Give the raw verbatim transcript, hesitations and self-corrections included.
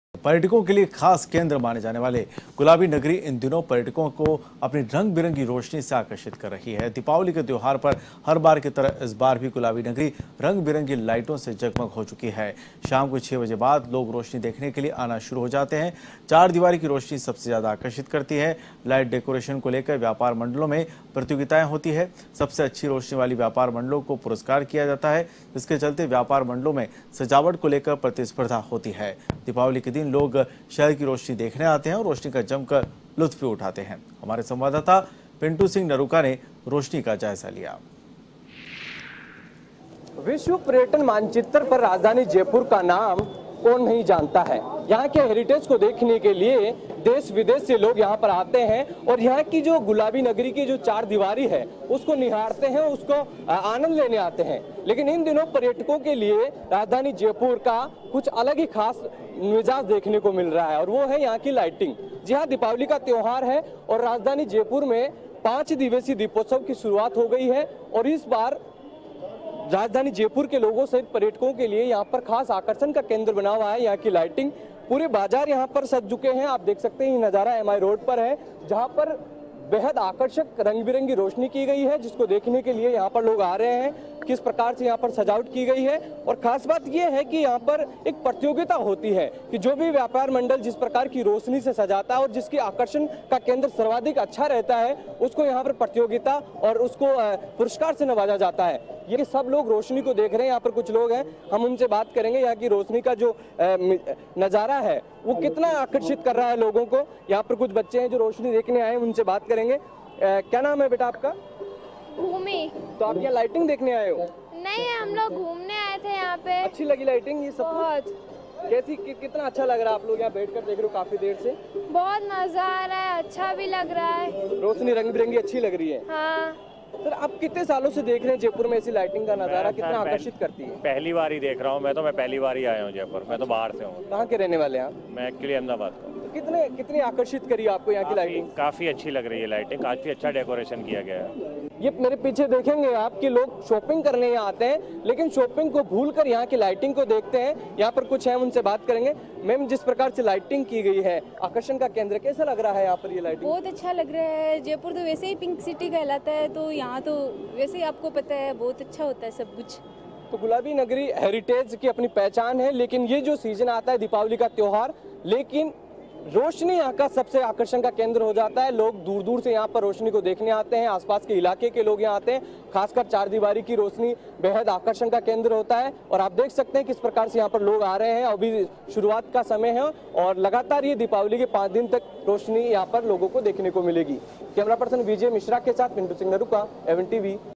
पर्यटकों के लिए खास केंद्र माने जाने वाले गुलाबी नगरी इन दिनों पर्यटकों को अपनी रंग बिरंगी रोशनी से आकर्षित कर रही है। दीपावली के त्योहार पर हर बार की तरह इस बार भी गुलाबी नगरी रंग बिरंगी लाइटों से जगमग हो चुकी है। शाम को छह बजे बाद लोग रोशनी देखने के लिए आना शुरू हो जाते हैं। चार दीवारी की रोशनी सबसे ज्यादा आकर्षित करती है। लाइट डेकोरेशन को लेकर व्यापार मंडलों में प्रतियोगिताएं होती है। सबसे अच्छी रोशनी वाली व्यापार मंडलों को पुरस्कार किया जाता है, जिसके चलते व्यापार मंडलों में सजावट को लेकर प्रतिस्पर्धा होती है। दीपावली के दिन लोग शहर की रोशनी देखने आते हैं और रोशनी का जमकर लुत्फ भी उठाते हैं। हमारे संवाददाता पिंटू सिंह नरुका ने रोशनी का जायजा लिया। विश्व पर्यटन मानचित्र पर राजधानी जयपुर का नाम कौन नहीं जानता है। यहाँ के हेरिटेज को देखने के लिए देश विदेश से लोग यहाँ पर आते हैं और यहाँ की जो गुलाबी नगरी की जो चार दीवारी है उसको निहारते हैं, उसको आनंद लेने आते हैं। लेकिन इन दिनों पर्यटकों के लिए राजधानी जयपुर का कुछ अलग ही खास मिजाज देखने को मिल रहा है और वो है यहाँ की लाइटिंग। जी हाँ, दीपावली का त्योहार है और राजधानी जयपुर में पांच दिवसीय दीपोत्सव की शुरुआत हो गई है और इस बार राजधानी जयपुर के लोगों सहित पर्यटकों के लिए यहाँ पर खास आकर्षण का केंद्र बना हुआ है यहाँ की लाइटिंग। पूरे बाजार यहाँ पर सज चुके हैं। आप देख सकते हैं ये नज़ारा एम आई रोड पर है, जहाँ पर बेहद आकर्षक रंग बिरंगी रोशनी की गई है, जिसको देखने के लिए यहाँ पर लोग आ रहे हैं। किस प्रकार से यहाँ पर सजावट की गई है और खास बात यह है कि यहाँ पर एक प्रतियोगिता होती है कि जो भी व्यापार मंडल जिस प्रकार की रोशनी से सजाता है और जिसकी आकर्षण का केंद्र सर्वाधिक अच्छा रहता है उसको यहाँ पर प्रतियोगिता और उसको पुरस्कार से नवाजा जाता है। ये सब लोग रोशनी को देख रहे हैं। यहाँ पर कुछ लोग हैं, हम उनसे बात करेंगे यहाँ की रोशनी का जो नज़ारा है वो कितना आकर्षित कर रहा है लोगों को। यहाँ पर कुछ बच्चे हैं जो रोशनी देखने आए हैं, उनसे बात करेंगे। क्या नाम है बेटा आपका? भूमि। तो आप यहाँ लाइटिंग देखने आए हो? नहीं, हम लोग घूमने आए थे यहाँ पे। अच्छी लगी लाइटिंग ये सब? बहुत। कैसी कि, कितना अच्छा लग रहा है? आप लोग यहाँ बैठकर देख रहे हो काफी देर से। बहुत मजा आ रहा है, अच्छा भी लग रहा है। रोशनी रंग बिरंगी अच्छी लग रही है। हाँ। सर, आप कितने सालों से देख रहे हैं जयपुर में ऐसी लाइटिंग का नजारा, कितना आकर्षित करती है? पहली बार ही देख रहा हूँ मैं तो मैं पहली बार ही आया हूँ जयपुर। मैं तो बाहर से हूँ। कहाँ के रहने वाले हैं? मैं एक्चुअली अहमदाबाद का हूँ। तो कितने कितनी आकर्षित करी आपको यहाँ की लाइटिंग? काफी अच्छी लग रही है लाइटिंग, काफी अच्छा डेकोरेशन किया गया है। ये मेरे पीछे देखेंगे आप कि लोग शॉपिंग करने यहाँ आते हैं, लेकिन शॉपिंग को भूलकर यहाँ की लाइटिंग को देखते हैं। यहाँ पर कुछ है, उनसे बात करेंगे। मैम, जिस प्रकार से लाइटिंग की गई है, आकर्षण का केंद्र, कैसा लग रहा है यहाँ पर ये लाइटिंग? बहुत अच्छा लग रहा है। जयपुर तो वैसे ही पिंक सिटी कहलाता है, तो यहाँ तो वैसे ही आपको पता है बहुत अच्छा होता है सब कुछ। तो गुलाबी नगरी हेरिटेज की अपनी पहचान है, लेकिन ये जो सीजन आता है दीपावली का त्योहार, लेकिन रोशनी यहाँ का सबसे आकर्षण का केंद्र हो जाता है। लोग दूर दूर से यहाँ पर रोशनी को देखने आते हैं, आसपास के इलाके के लोग यहाँ आते हैं। खासकर चार दीवारी की रोशनी बेहद आकर्षण का केंद्र होता है और आप देख सकते हैं किस प्रकार से यहाँ पर लोग आ रहे हैं। अभी शुरुआत का समय है और लगातार ये दीपावली के पाँच दिन तक रोशनी यहाँ पर लोगों को देखने को मिलेगी। कैमरा पर्सन विजय मिश्रा के साथ पिंटू सिंह नरुका, एवन टीवी।